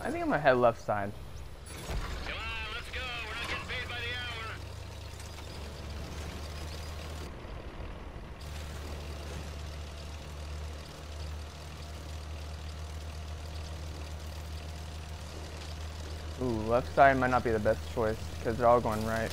I think I'm gonna head left side. Come on, let's go. We're not getting paid by the hour. Ooh, left side might not be the best choice because they're all going right.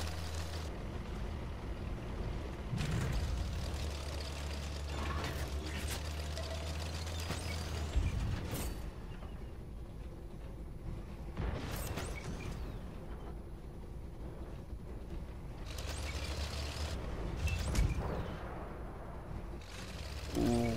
Ooh.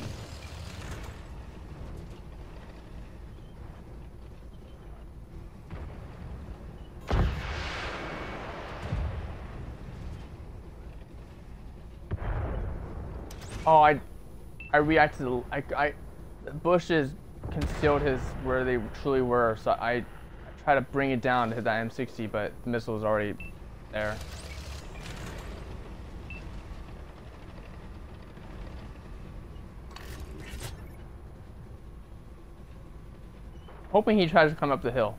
Oh, I reacted. The bushes concealed where they truly were, so I tried to bring it down to hit that M60, but the missile was already there. Hoping he tries to come up the hill.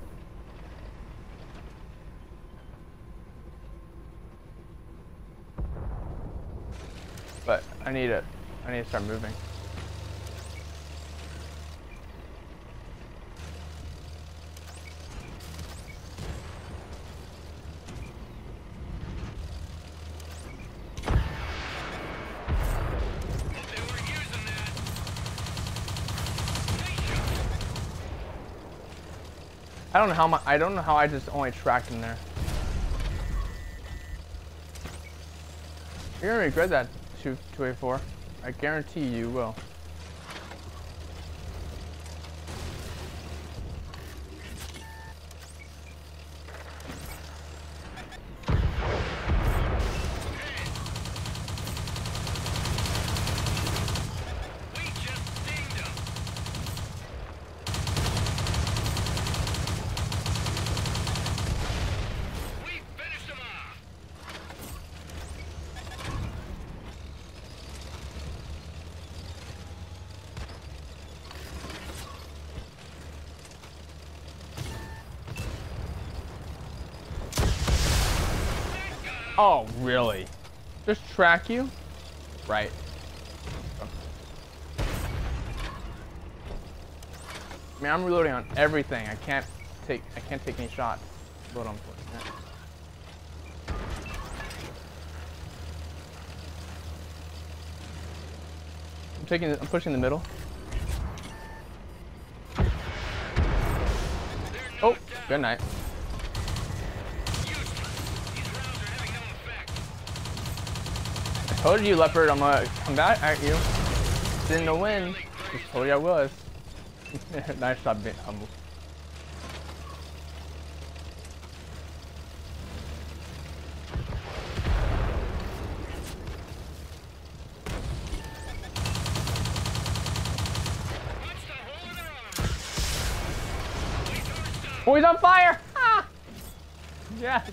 But I need to start moving. I don't know how I just only tracked him there. You're gonna regret that, 284. I guarantee you will. Oh, really? Just track you? Right. I mean, I'm reloading on everything. I can't take any shots. But unfortunate. I'm pushing the middle. Oh, good night. I told you, Leopard, I'm gonna come back at you. Didn't know when. Just told you I was. Nice job being humble. Oh, he's on fire! Ah! Yes.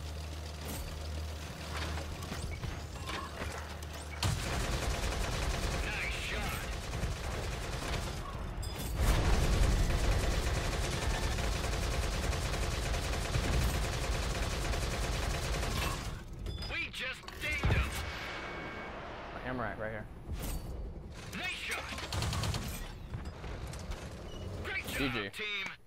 Right here. Nice shot. Great job, GG. team.